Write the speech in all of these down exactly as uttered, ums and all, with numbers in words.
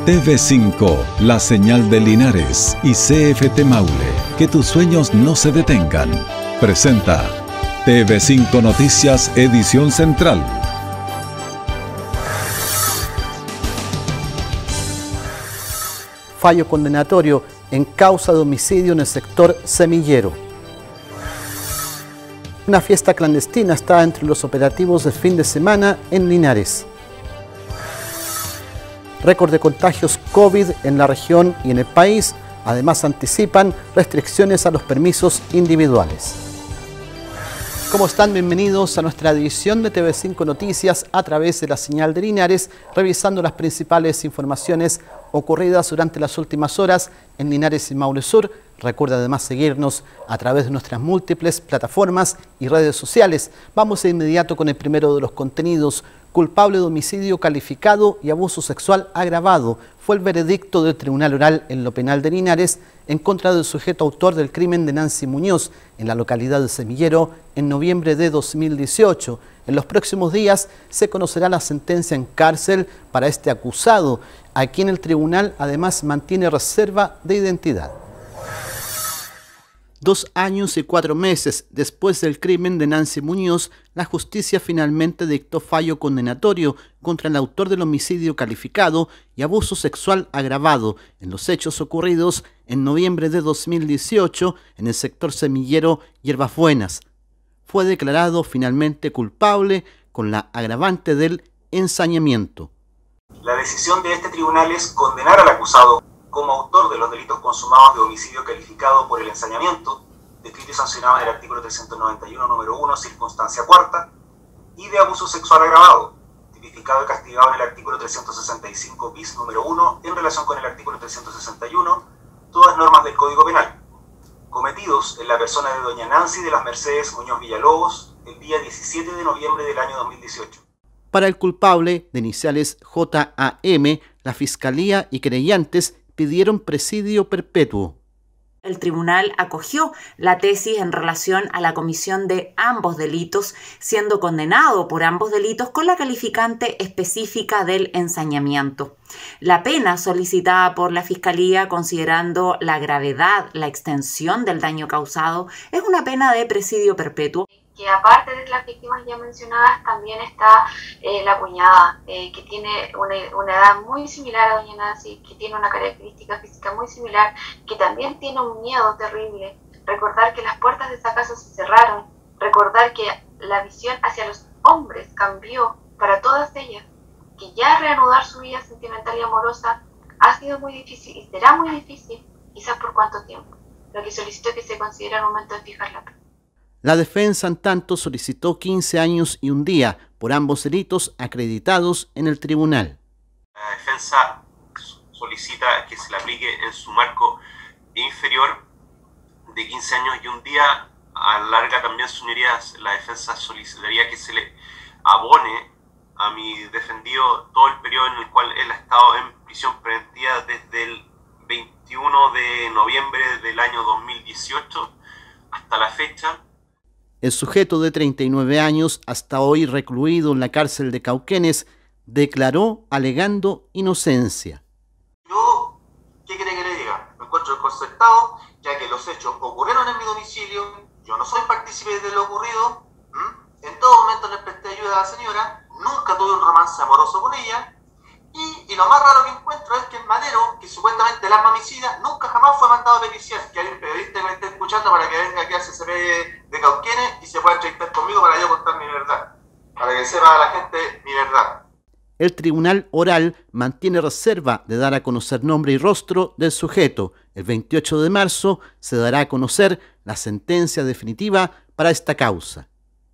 T V cinco, la señal de Linares y C F T Maule. Que tus sueños no se detengan. Presenta T V cinco Noticias, edición central. Fallo condenatorio en causa de homicidio en el sector Semillero. Una fiesta clandestina está entre los operativos del fin de semana en Linares. Récord de contagios COVID en la región y en el país. Además, anticipan restricciones a los permisos individuales. ¿Cómo están? Bienvenidos a nuestra edición de T V cinco Noticias a través de la señal de Linares, revisando las principales informaciones ocurridas durante las últimas horas en Linares y Maule Sur. Recuerda además seguirnos a través de nuestras múltiples plataformas y redes sociales. Vamos de inmediato con el primero de los contenidos. Culpable de homicidio calificado y abuso sexual agravado fue el veredicto del Tribunal Oral en lo Penal de Linares en contra del sujeto autor del crimen de Nancy Muñoz en la localidad de Semillero en noviembre de dos mil dieciocho. En los próximos días se conocerá la sentencia en cárcel para este acusado, a quien el tribunal además mantiene reserva de identidad. Dos años y cuatro meses después del crimen de Nancy Muñoz, la justicia finalmente dictó fallo condenatorio contra el autor del homicidio calificado y abuso sexual agravado en los hechos ocurridos en noviembre de dos mil dieciocho en el sector Semillero Hierbas Buenas. Fue declarado finalmente culpable con la agravante del ensañamiento. La decisión de este tribunal es condenar al acusado como autor de los delitos consumados de homicidio calificado por el ensañamiento, descrito y sancionado en el artículo trescientos noventa y uno, número uno, circunstancia cuarta, y de abuso sexual agravado, tipificado y castigado en el artículo trescientos sesenta y cinco bis, número uno, en relación con el artículo trescientos sesenta y uno, todas normas del Código Penal, cometidos en la persona de doña Nancy de las Mercedes Muñoz Villalobos el día diecisiete de noviembre del año dos mil dieciocho. Para el culpable, de iniciales J A M, la Fiscalía y querellantes pidieron presidio perpetuo. El tribunal acogió la tesis en relación a la comisión de ambos delitos, siendo condenado por ambos delitos con la calificante específica del ensañamiento. La pena solicitada por la Fiscalía, considerando la gravedad, la extensión del daño causado, es una pena de presidio perpetuo. Que aparte de las víctimas ya mencionadas, también está eh, la cuñada, eh, que tiene una, una edad muy similar a doña Nancy, que tiene una característica física muy similar, que también tiene un miedo terrible. Recordar que las puertas de esa casa se cerraron, recordar que la visión hacia los hombres cambió para todas ellas, que ya reanudar su vida sentimental y amorosa ha sido muy difícil y será muy difícil, quizás por cuánto tiempo, lo que solicitó que se considere el momento de fijar la pena. La defensa, en tanto, solicitó quince años y un día por ambos delitos acreditados en el tribunal. La defensa solicita que se le aplique en su marco inferior de quince años y un día. Alarga también, señorías, la defensa solicitaría que se le abone a mi defendido todo el periodo en el cual él ha estado en prisión preventiva desde el veintiuno de noviembre del año dos mil dieciocho hasta la fecha. El sujeto de treinta y nueve años, hasta hoy recluido en la cárcel de Cauquenes, declaró alegando inocencia. Yo, ¿qué quiere que le diga? Me encuentro desconcertado, ya que los hechos ocurrieron en mi domicilio, yo no soy partícipe de lo ocurrido, ¿m? En todo momento le presté ayuda a la señora, nunca tuve un romance amoroso con ella, y, y lo más raro que encuentro es que el madero, que supuestamente el arma homicida, nunca jamás fue mandado a periciar. Que hay un periodista que me esté escuchando para que venga aquí a C C P de Cauquenes y se pueda entrevistar conmigo para yo contar mi verdad, para que sepa la gente mi verdad. El Tribunal Oral mantiene reserva de dar a conocer nombre y rostro del sujeto. El veintiocho de marzo se dará a conocer la sentencia definitiva para esta causa.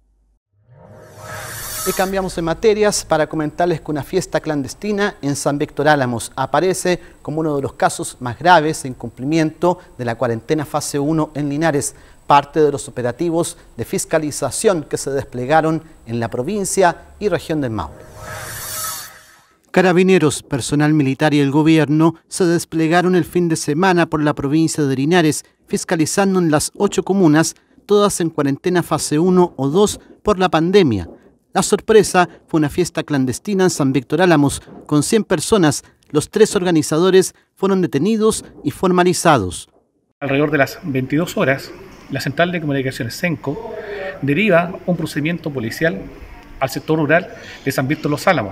Y cambiamos de materias para comentarles que una fiesta clandestina en San Víctor Álamos aparece como uno de los casos más graves de incumplimiento de la cuarentena fase uno en Linares, parte de los operativos de fiscalización que se desplegaron en la provincia y región del Maule. Carabineros, personal militar y el gobierno se desplegaron el fin de semana por la provincia de Linares, fiscalizando en las ocho comunas, todas en cuarentena fase uno o dos por la pandemia. La sorpresa fue una fiesta clandestina en San Víctor Álamos con cien personas, los tres organizadores fueron detenidos y formalizados. Alrededor de las veintidós horas, la Central de Comunicaciones CENCO deriva un procedimiento policial al sector rural de San Víctor Los Álamos,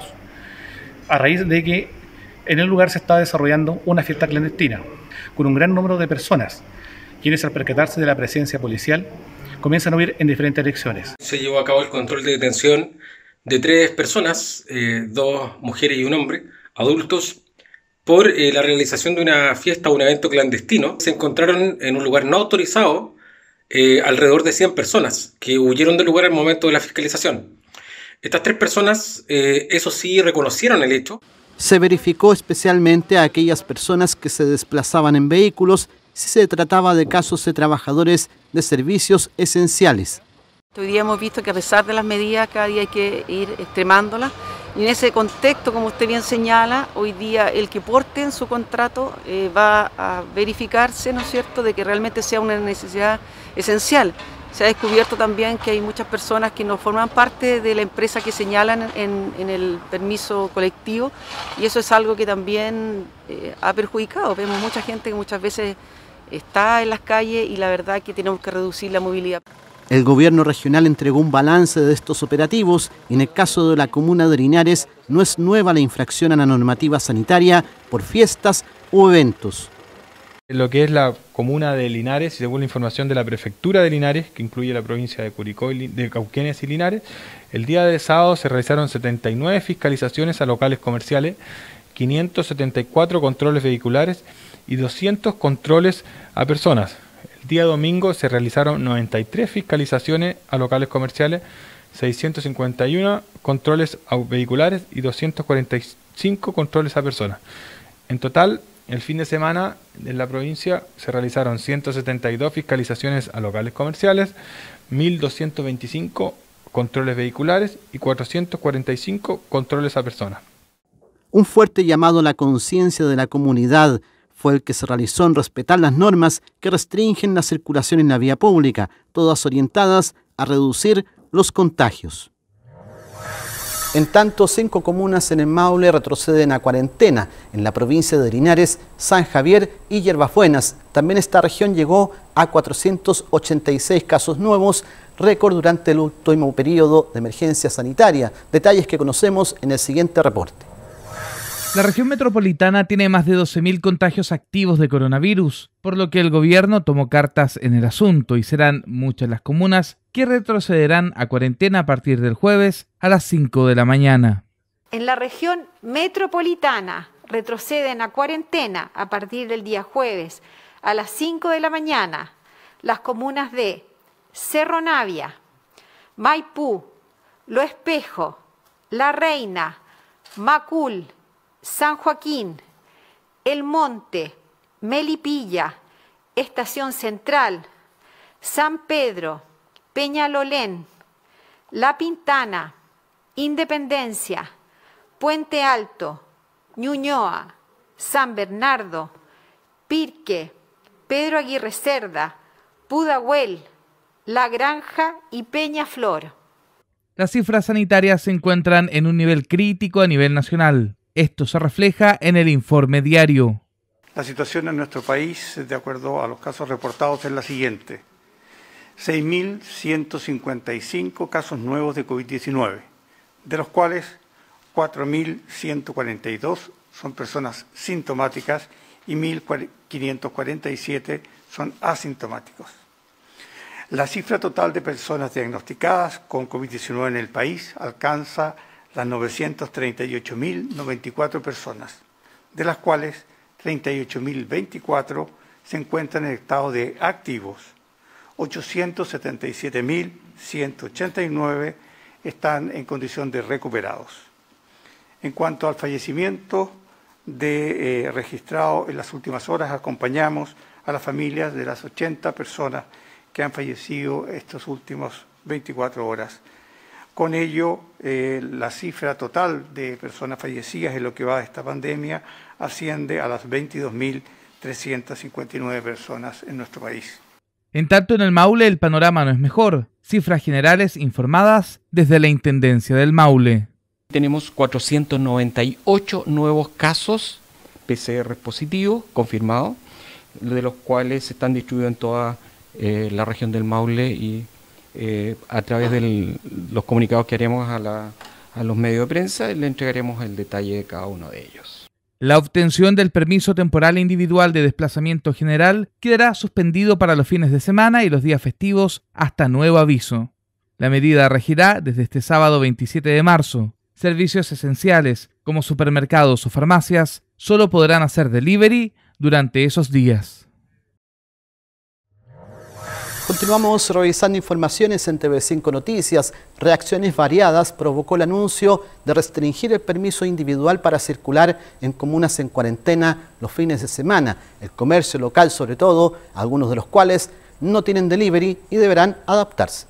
a raíz de que en el lugar se está desarrollando una fiesta clandestina, con un gran número de personas, quienes al percatarse de la presencia policial comienzan a huir en diferentes direcciones. Se llevó a cabo el control de detención de tres personas, eh, dos mujeres y un hombre, adultos, por eh, la realización de una fiesta o un evento clandestino. Se encontraron en un lugar no autorizado eh, alrededor de cien personas que huyeron del lugar al momento de la fiscalización. Estas tres personas, eh, eso sí, reconocieron el hecho. Se verificó especialmente a aquellas personas que se desplazaban en vehículos si se trataba de casos de trabajadores de servicios esenciales. Hoy día hemos visto que a pesar de las medidas cada día hay que ir extremándolas y en ese contexto, como usted bien señala, hoy día el que porte en su contrato eh, va a verificarse, ¿no es cierto?, de que realmente sea una necesidad esencial. Se ha descubierto también que hay muchas personas que no forman parte de la empresa que señalan en, en el permiso colectivo y eso es algo que también eh, ha perjudicado. Vemos mucha gente que muchas veces está en las calles y la verdad que tenemos que reducir la movilidad. El gobierno regional entregó un balance de estos operativos y en el caso de la comuna de Linares no es nueva la infracción a la normativa sanitaria por fiestas u eventos. Lo que es la comuna de Linares, según la información de la prefectura de Linares, que incluye la provincia de Curicó, y de Cauquenes y Linares, el día de sábado se realizaron setenta y nueve fiscalizaciones a locales comerciales, quinientos setenta y cuatro controles vehiculares y doscientos controles a personas. El día domingo se realizaron noventa y tres fiscalizaciones a locales comerciales, seiscientos cincuenta y uno controles vehiculares y doscientos cuarenta y cinco controles a personas. En total, el fin de semana en la provincia se realizaron ciento setenta y dos fiscalizaciones a locales comerciales, mil doscientos veinticinco controles vehiculares y cuatrocientos cuarenta y cinco controles a personas. Un fuerte llamado a la conciencia de la comunidad fue el que se realizó en respetar las normas que restringen la circulación en la vía pública, todas orientadas a reducir los contagios. En tanto, cinco comunas en el Maule retroceden a cuarentena. En la provincia de Linares, San Javier y Yerbas Buenas. También esta región llegó a cuatrocientos ochenta y seis casos nuevos, récord durante el último periodo de emergencia sanitaria. Detalles que conocemos en el siguiente reporte. La región metropolitana tiene más de doce mil contagios activos de coronavirus, por lo que el gobierno tomó cartas en el asunto y serán muchas las comunas que retrocederán a cuarentena a partir del jueves a las cinco de la mañana. En la región metropolitana retroceden a cuarentena a partir del día jueves a las cinco de la mañana las comunas de Cerro Navia, Maipú, Lo Espejo, La Reina, Macul, San Joaquín, El Monte, Melipilla, Estación Central, San Pedro, Peñalolén, La Pintana, Independencia, Puente Alto, Ñuñoa, San Bernardo, Pirque, Pedro Aguirre Cerda, Pudahuel, La Granja y Peñaflor. Las cifras sanitarias se encuentran en un nivel crítico a nivel nacional. Esto se refleja en el informe diario. La situación en nuestro país, de acuerdo a los casos reportados, es la siguiente. seis mil ciento cincuenta y cinco casos nuevos de COVID diecinueve, de los cuales cuatro mil ciento cuarenta y dos son personas sintomáticas y mil quinientos cuarenta y siete son asintomáticos. La cifra total de personas diagnosticadas con COVID diecinueve en el país alcanza las novecientas treinta y ocho mil noventa y cuatro personas, de las cuales treinta y ocho mil veinticuatro se encuentran en estado de activos, ochocientos setenta y siete mil ciento ochenta y nueve están en condición de recuperados. En cuanto al fallecimiento de, eh, registrado en las últimas horas, acompañamos a las familias de las ochenta personas que han fallecido estas últimas veinticuatro horas. Con ello, eh, la cifra total de personas fallecidas en lo que va de esta pandemia asciende a las veintidós mil trescientas cincuenta y nueve personas en nuestro país. En tanto, en el Maule el panorama no es mejor. Cifras generales informadas desde la Intendencia del Maule. Tenemos cuatrocientos noventa y ocho nuevos casos P C R positivos confirmados, de los cuales están distribuidos en toda eh, la región del Maule y eh, a través de los comunicados que haremos a, la, a los medios de prensa le entregaremos el detalle de cada uno de ellos. La obtención del permiso temporal individual de desplazamiento general quedará suspendido para los fines de semana y los días festivos hasta nuevo aviso. La medida regirá desde este sábado veintisiete de marzo. Servicios esenciales como supermercados o farmacias solo podrán hacer delivery durante esos días. Continuamos revisando informaciones en T V cinco Noticias. Reacciones variadas provocó el anuncio de restringir el permiso individual para circular en comunas en cuarentena los fines de semana. El comercio local, sobre todo, algunos de los cuales no tienen delivery y deberán adaptarse.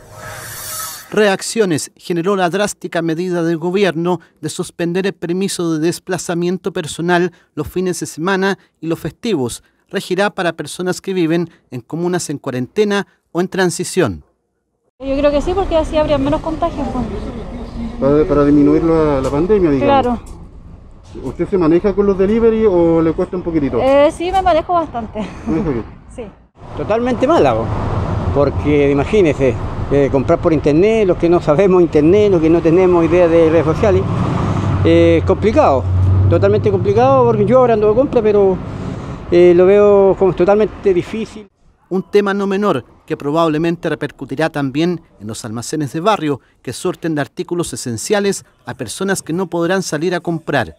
Reacciones generó la drástica medida del gobierno de suspender el permiso de desplazamiento personal los fines de semana y los festivos. Regirá para personas que viven en comunas en cuarentena o en transición. Yo creo que sí, porque así habría menos contagios. Para, para disminuir la, la pandemia, digamos. Claro. ¿Usted se maneja con los delivery o le cuesta un poquitito? Eh, sí, me manejo bastante. Sí. Totalmente mala, porque imagínese, eh, comprar por internet, los que no sabemos internet, los que no tenemos idea de redes sociales, eh, es complicado, totalmente complicado, porque yo ahora ando de compra, pero eh, lo veo como totalmente difícil. Un tema no menor que probablemente repercutirá también en los almacenes de barrio que surten de artículos esenciales a personas que no podrán salir a comprar.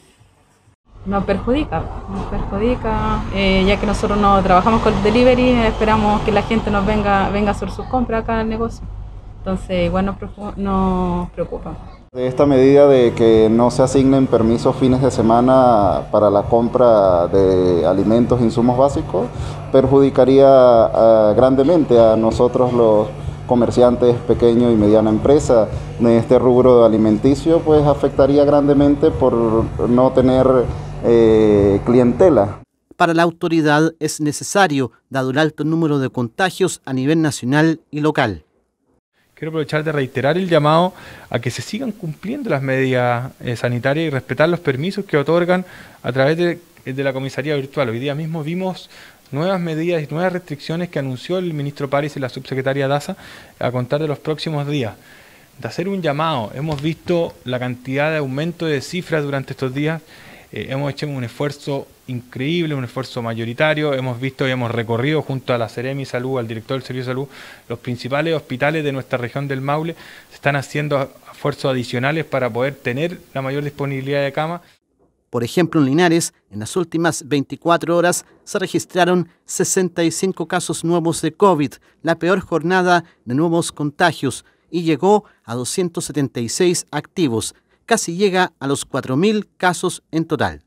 Nos perjudica, nos perjudica, eh, ya que nosotros no trabajamos con el delivery, esperamos que la gente nos venga, venga a hacer sus compras acá al negocio. Entonces igual nos, nos preocupa. Esta medida de que no se asignen permisos fines de semana para la compra de alimentos e insumos básicos perjudicaría uh, grandemente a nosotros los comerciantes, pequeño y mediana empresa de este rubro alimenticio, pues afectaría grandemente por no tener eh, clientela. Para la autoridad es necesario, dado el alto número de contagios a nivel nacional y local. Quiero aprovechar de reiterar el llamado a que se sigan cumpliendo las medidas eh, sanitarias y respetar los permisos que otorgan a través de, de la comisaría virtual. Hoy día mismo vimos nuevas medidas y nuevas restricciones que anunció el ministro París y la subsecretaria Daza a contar de los próximos días. De hacer un llamado, hemos visto la cantidad de aumento de cifras durante estos días, eh, hemos hecho un esfuerzo increíble, un esfuerzo mayoritario, hemos visto y hemos recorrido junto a la Seremi Salud, al director del Servicio de Salud, los principales hospitales de nuestra región del Maule, se están haciendo esfuerzos adicionales para poder tener la mayor disponibilidad de camas. Por ejemplo, en Linares, en las últimas veinticuatro horas se registraron sesenta y cinco casos nuevos de COVID, la peor jornada de nuevos contagios, y llegó a doscientos setenta y seis activos, casi llega a los cuatro mil casos en total.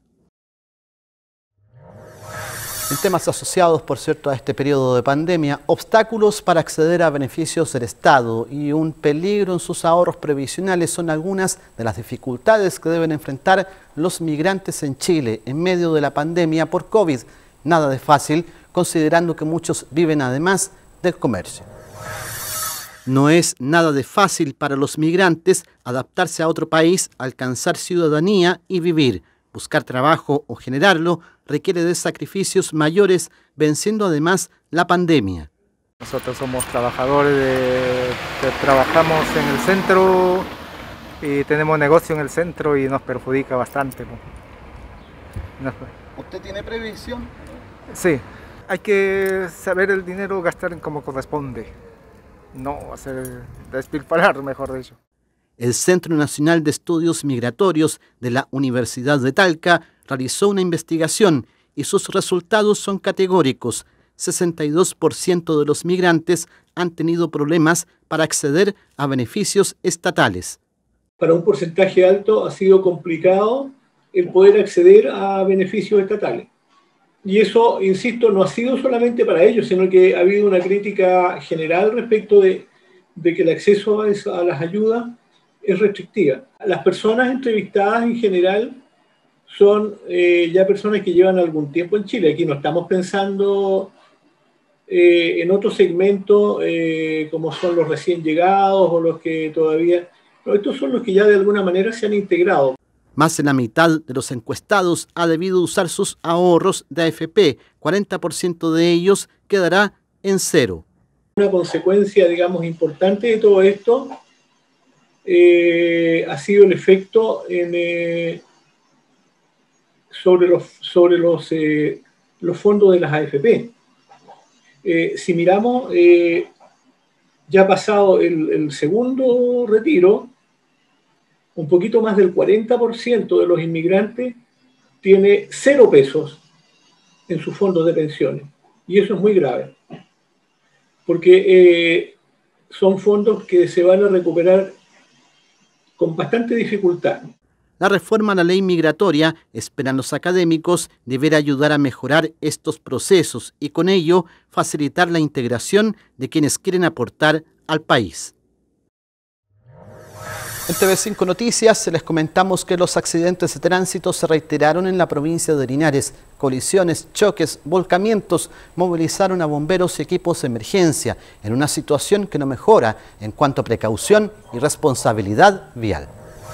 En temas asociados, por cierto, a este periodo de pandemia, obstáculos para acceder a beneficios del Estado y un peligro en sus ahorros previsionales son algunas de las dificultades que deben enfrentar los migrantes en Chile en medio de la pandemia por COVID. Nada de fácil, considerando que muchos viven además del comercio. No es nada de fácil para los migrantes adaptarse a otro país, alcanzar ciudadanía y vivir. Buscar trabajo o generarlo requiere de sacrificios mayores, venciendo además la pandemia. Nosotros somos trabajadores, de, de, trabajamos en el centro y tenemos negocio en el centro y nos perjudica bastante. Nos... ¿Usted tiene previsión? Sí, hay que saber el dinero gastar como corresponde, no hacer despilfarrar, mejor dicho. El Centro Nacional de Estudios Migratorios de la Universidad de Talca realizó una investigación y sus resultados son categóricos. sesenta y dos por ciento de los migrantes han tenido problemas para acceder a beneficios estatales. Para un porcentaje alto ha sido complicado el poder acceder a beneficios estatales. Y eso, insisto, no ha sido solamente para ellos, sino que ha habido una crítica general respecto de, de que el acceso a, esa, a las ayudas es restrictiva. Las personas entrevistadas en general son eh, ya personas que llevan algún tiempo en Chile. Aquí no estamos pensando eh, en otro segmento eh, como son los recién llegados o los que todavía... No, estos son los que ya de alguna manera se han integrado. Más de la mitad de los encuestados ha debido usar sus ahorros de A F P, cuarenta por ciento de ellos quedará en cero. Una consecuencia, digamos, importante de todo esto eh, ha sido el efecto en, eh, sobre, los, sobre los, eh, los fondos de las A F P. Eh, si miramos, eh, ya ha pasado el, el segundo retiro, un poquito más del cuarenta por ciento de los inmigrantes tiene cero pesos en sus fondos de pensiones. Y eso es muy grave, porque eh, son fondos que se van a recuperar con bastante dificultad. La reforma a la ley migratoria, esperan los académicos, deberá ayudar a mejorar estos procesos y con ello facilitar la integración de quienes quieren aportar al país. En T V cinco Noticias les comentamos que los accidentes de tránsito se reiteraron en la provincia de Linares. Colisiones, choques, volcamientos movilizaron a bomberos y equipos de emergencia en una situación que no mejora en cuanto a precaución y responsabilidad vial.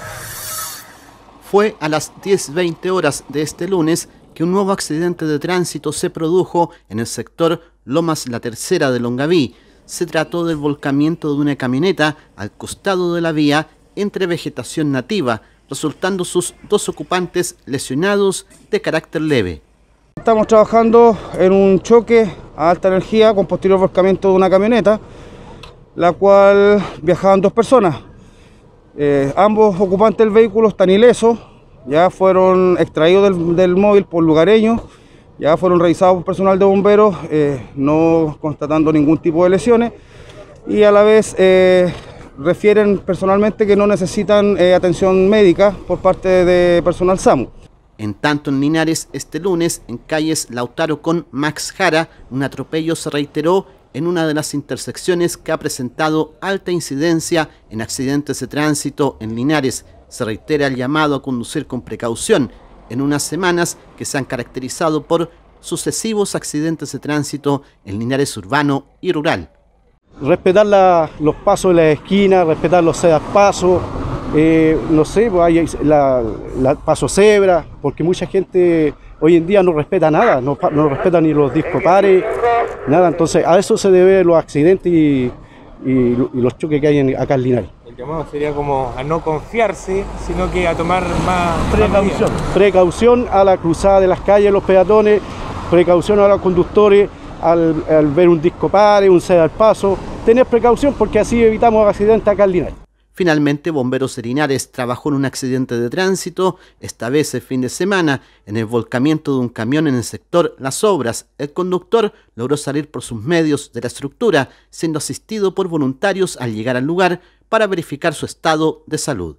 Fue a las diez veinte horas de este lunes que un nuevo accidente de tránsito se produjo en el sector Lomas La Tercera de Longaví. Se trató del volcamiento de una camioneta al costado de la vía entre vegetación nativa, resultando sus dos ocupantes lesionados de carácter leve. Estamos trabajando en un choque a alta energía con posterior volcamiento de una camioneta, la cual viajaban dos personas. Eh, ambos ocupantes del vehículo están ilesos, ya fueron extraídos del, del móvil por lugareños, ya fueron revisados por personal de bomberos, eh, no constatando ningún tipo de lesiones, y a la vez eh, refieren personalmente que no necesitan eh, atención médica por parte de personal SAMU. En tanto, en Linares, este lunes, en calles Lautaro con Max Jara, un atropello se reiteró en una de las intersecciones que ha presentado alta incidencia en accidentes de tránsito en Linares. Se reitera el llamado a conducir con precaución en unas semanas que se han caracterizado por sucesivos accidentes de tránsito en Linares urbano y rural. Respetar la, los pasos de la esquina, respetar los pasos, eh, no sé, hay la, la paso cebra, porque mucha gente hoy en día no respeta nada, no, no respeta ni los discopares, nada, entonces a eso se deben los accidentes y, y, y los choques que hay en, acá en Linares. El llamado sería como a no confiarse, sino que a tomar más precaución. Más precaución a la cruzada de las calles, los peatones, precaución a los conductores al, al ver un discopare, un ceda al paso, tener precaución porque así evitamos accidentes acá en Linares. Finalmente, Bomberos de Linares trabajó en un accidente de tránsito, esta vez el fin de semana, en el volcamiento de un camión en el sector Las Obras. El conductor logró salir por sus medios de la estructura, siendo asistido por voluntarios al llegar al lugar para verificar su estado de salud.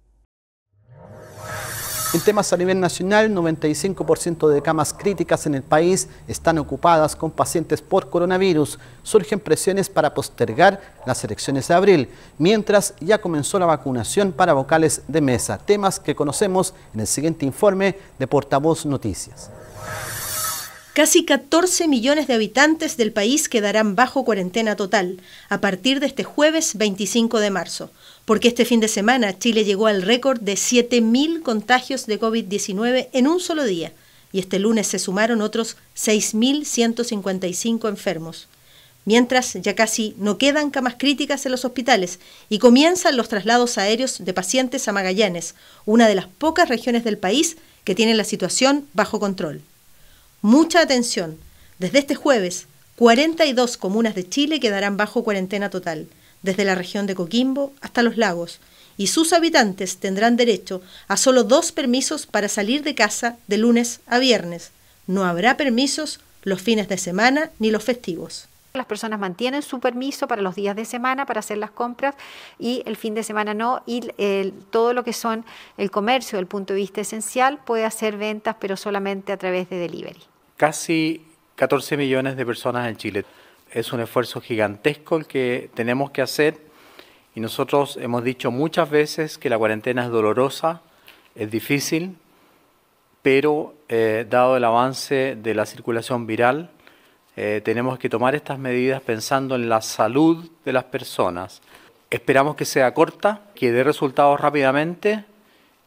En temas a nivel nacional, noventa y cinco por ciento de camas críticas en el país están ocupadas con pacientes por coronavirus. Surgen presiones para postergar las elecciones de abril, mientras ya comenzó la vacunación para vocales de mesa, temas que conocemos en el siguiente informe de Portavoz Noticias. Casi catorce millones de habitantes del país quedarán bajo cuarentena total a partir de este jueves veinticinco de marzo, porque este fin de semana Chile llegó al récord de siete mil contagios de COVID diecinueve en un solo día, y este lunes se sumaron otros seis mil ciento cincuenta y cinco enfermos. Mientras ya casi no quedan camas críticas en los hospitales y comienzan los traslados aéreos de pacientes a Magallanes, una de las pocas regiones del país que tiene la situación bajo control. Mucha atención, desde este jueves, cuarenta y dos comunas de Chile quedarán bajo cuarentena total, desde la región de Coquimbo hasta Los Lagos, y sus habitantes tendrán derecho a solo dos permisos para salir de casa de lunes a viernes. No habrá permisos los fines de semana ni los festivos. Las personas mantienen su permiso para los días de semana para hacer las compras y el fin de semana no, y el, todo lo que son el comercio desde el punto de vista esencial puede hacer ventas pero solamente a través de delivery. Casi catorce millones de personas en Chile. Es un esfuerzo gigantesco el que tenemos que hacer y nosotros hemos dicho muchas veces que la cuarentena es dolorosa, es difícil, pero eh, dado el avance de la circulación viral, eh, tenemos que tomar estas medidas pensando en la salud de las personas. Esperamos que sea corta, que dé resultados rápidamente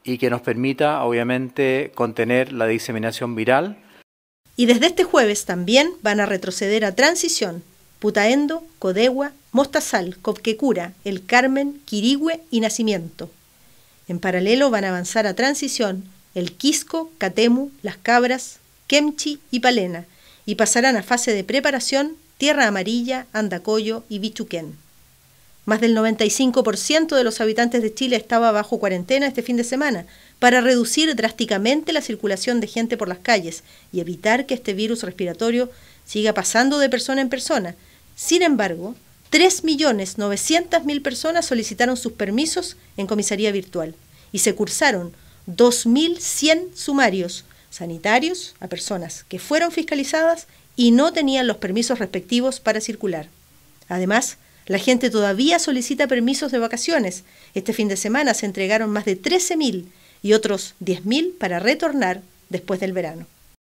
y que nos permita, obviamente, contener la diseminación viral. Y desde este jueves también van a retroceder a Transición, Putaendo, Codegua, Mostazal, Copquecura, El Carmen, Quirihue y Nacimiento. En paralelo van a avanzar a Transición El Quisco, Catemu, Las Cabras, Kemchi y Palena, y pasarán a fase de preparación Tierra Amarilla, Andacollo y Bichuquén. Más del noventa y cinco por ciento de los habitantes de Chile estaba bajo cuarentena este fin de semana para reducir drásticamente la circulación de gente por las calles y evitar que este virus respiratorio siga pasando de persona en persona. Sin embargo, tres millones novecientas mil personas solicitaron sus permisos en comisaría virtual y se cursaron dos mil cien sumarios sanitarios a personas que fueron fiscalizadas y no tenían los permisos respectivos para circular. Además, la gente todavía solicita permisos de vacaciones. Este fin de semana se entregaron más de trece mil y otros diez mil para retornar después del verano.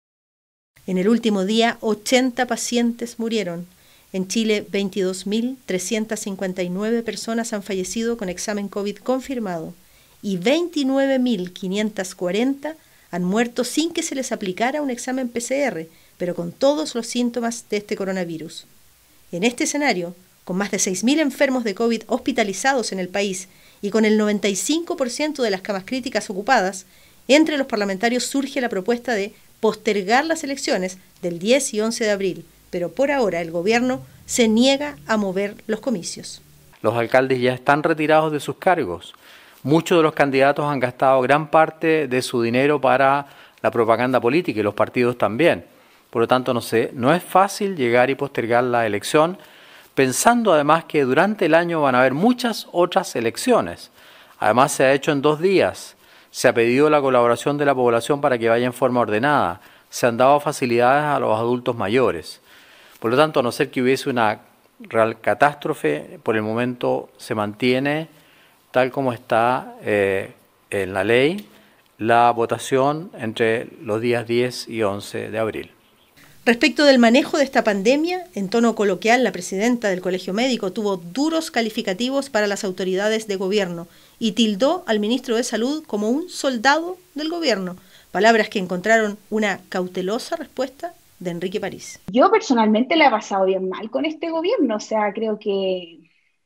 En el último día, ochenta pacientes murieron. En Chile, veintidós mil trescientas cincuenta y nueve personas han fallecido con examen COVID confirmado y veintinueve mil quinientos cuarenta han muerto sin que se les aplicara un examen P C R, pero con todos los síntomas de este coronavirus. En este escenario, con más de seis mil enfermos de COVID hospitalizados en el país y con el noventa y cinco por ciento de las camas críticas ocupadas, entre los parlamentarios surge la propuesta de postergar las elecciones del diez y once de abril, pero por ahora el gobierno se niega a mover los comicios. Los alcaldes ya están retirados de sus cargos. Muchos de los candidatos han gastado gran parte de su dinero para la propaganda política y los partidos también. Por lo tanto, no sé, no es fácil llegar y postergar la elección, pensando además que durante el año van a haber muchas otras elecciones. Además, se ha hecho en dos días. Se ha pedido la colaboración de la población para que vaya en forma ordenada. Se han dado facilidades a los adultos mayores. Por lo tanto, a no ser que hubiese una real catástrofe, por el momento se mantiene tal como está eh, en la ley la votación entre los días diez y once de abril. Respecto del manejo de esta pandemia, en tono coloquial, la presidenta del Colegio Médico tuvo duros calificativos para las autoridades de gobierno y tildó al ministro de Salud como un soldado del gobierno, palabras que encontraron una cautelosa respuesta de Enrique París. Yo personalmente la he pasado bien mal con este gobierno, o sea, creo que,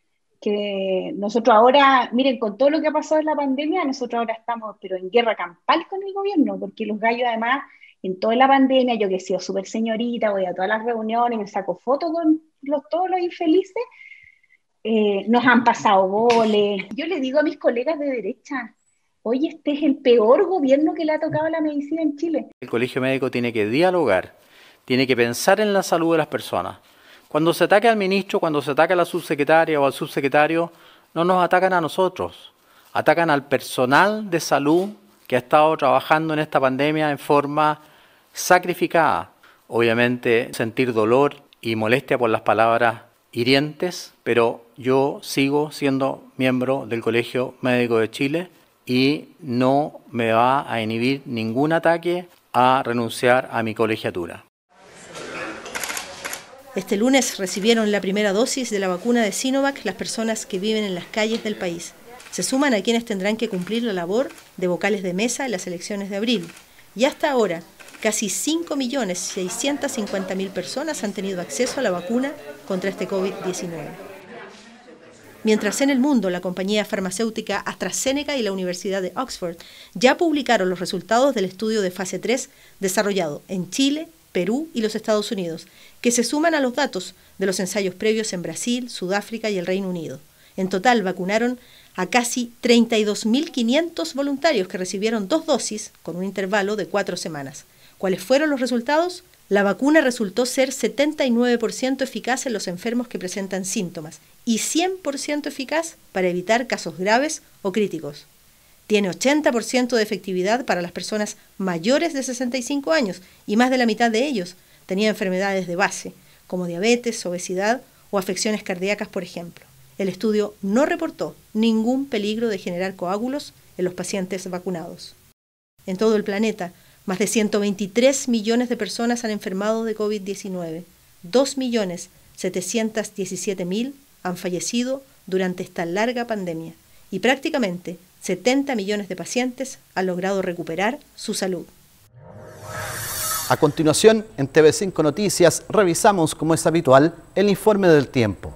que nosotros ahora, miren, con todo lo que ha pasado en la pandemia, nosotros ahora estamos pero en guerra campal con el gobierno, porque los gallos además, en toda la pandemia, yo que he sido súper señorita, voy a todas las reuniones, me saco fotos con los, todos los infelices, eh, nos han pasado goles. Yo le digo a mis colegas de derecha, oye, este es el peor gobierno que le ha tocado a la medicina en Chile. El Colegio Médico tiene que dialogar, tiene que pensar en la salud de las personas. Cuando se ataca al ministro, cuando se ataca a la subsecretaria o al subsecretario, no nos atacan a nosotros, atacan al personal de salud que ha estado trabajando en esta pandemia en forma sacrificada. Obviamente sentir dolor y molestia por las palabras hirientes, pero yo sigo siendo miembro del Colegio Médico de Chile y no me va a inhibir ningún ataque a renunciar a mi colegiatura. Este lunes recibieron la primera dosis de la vacuna de Sinovac las personas que viven en las calles del país. Se suman a quienes tendrán que cumplir la labor de vocales de mesa en las elecciones de abril. Y hasta ahora, casi cinco millones seiscientas cincuenta mil personas han tenido acceso a la vacuna contra este COVID diecinueve. Mientras en el mundo la compañía farmacéutica AstraZeneca y la Universidad de Oxford ya publicaron los resultados del estudio de fase tres desarrollado en Chile, Perú y los Estados Unidos, que se suman a los datos de los ensayos previos en Brasil, Sudáfrica y el Reino Unido. En total vacunaron a casi treinta y dos mil quinientos voluntarios que recibieron dos dosis con un intervalo de cuatro semanas. ¿Cuáles fueron los resultados? La vacuna resultó ser setenta y nueve por ciento eficaz en los enfermos que presentan síntomas y cien por ciento eficaz para evitar casos graves o críticos. Tiene ochenta por ciento de efectividad para las personas mayores de sesenta y cinco años y más de la mitad de ellos tenía enfermedades de base, como diabetes, obesidad o afecciones cardíacas, por ejemplo. El estudio no reportó ningún peligro de generar coágulos en los pacientes vacunados. En todo el planeta, más de ciento veintitrés millones de personas han enfermado de COVID diecinueve. dos millones setecientos diecisiete mil han fallecido durante esta larga pandemia y prácticamente setenta millones de pacientes han logrado recuperar su salud. A continuación, en T V cinco Noticias, revisamos, como es habitual, el informe del tiempo.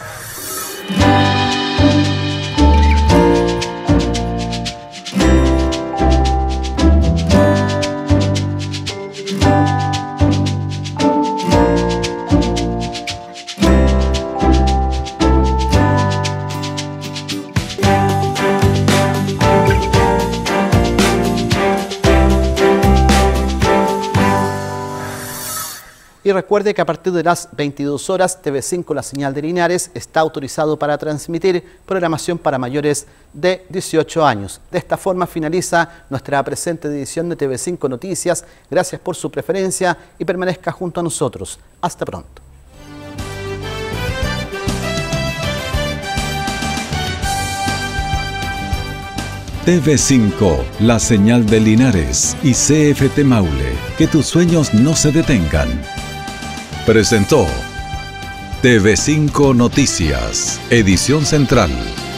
Y recuerde que a partir de las veintidós horas, T V cinco La Señal de Linares está autorizado para transmitir programación para mayores de dieciocho años. De esta forma finaliza nuestra presente edición de T V cinco Noticias. Gracias por su preferencia y permanezca junto a nosotros. Hasta pronto. T V cinco, La Señal de Linares y C F T Maule. Que tus sueños no se detengan. Presentó T V cinco Noticias, edición central.